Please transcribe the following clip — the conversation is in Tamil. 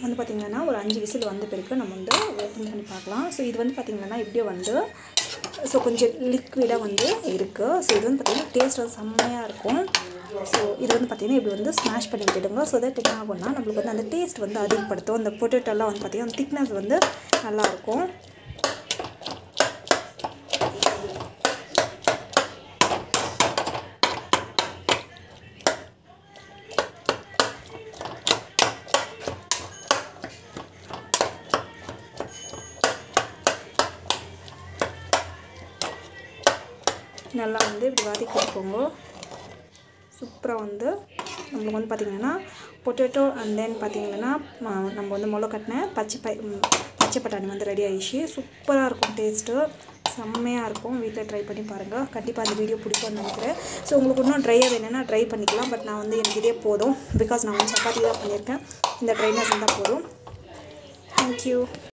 வந்து பார்த்திங்கன்னா ஒரு 5 விசில் வந்த பிறகு நம்ம வந்து ஓப்பன் பண்ணி பார்க்கலாம். ஸோ இது வந்து பார்த்திங்கன்னா இப்படியே வந்து ஸோ கொஞ்சம் லிக்விடாக வந்து இருக்குது. ஸோ இது வந்து பார்த்திங்கன்னா டேஸ்ட் வந்து செம்மையாக இருக்கும். ஸோ இது வந்து பார்த்திங்கன்னா இப்படி வந்து ஸ்மாஷ் பண்ணி விட்டுடுங்க. ஸோ தட் என்ன ஆகும்னா நம்மளுக்கு வந்து அந்த டேஸ்ட் வந்து அதிகப்படுத்தும். அந்த பொட்டேட்டோலாம் வந்து பார்த்திங்கன்னா திக்னஸ் வந்து நல்லாயிருக்கும். நல்லா வந்து இப்படி வதக்கி கொடுப்போங்க. சூப்பராக வந்து நம்மளுக்கு வந்து பார்த்திங்கன்னா பொட்டேட்டோ அண்ட் தென் பார்த்திங்கன்னா நம்ம வந்து முளை கட்டின பச்சை பட்டாணி வந்து ரெடி ஆகிடுச்சு. சூப்பராக இருக்கும், டேஸ்ட்டு செம்மையாக இருக்கும். வீட்டில் ட்ரை பண்ணி பாருங்கள். கண்டிப்பாக அந்த வீடியோ பிடிக்கும்னு நினைக்கிறேன். ஸோ உங்களுக்கு இன்னும் ட்ரையாக வேணும்னா ட்ரை பண்ணிக்கலாம். பட் நான் வந்து எனக்கு இதே போதும். பிகாஸ் நான் வந்து சப்பாத்தி தான் பண்ணியிருக்கேன். இந்த ட்ரைனஸ் இருந்தால் போதும். தேங்க்யூ.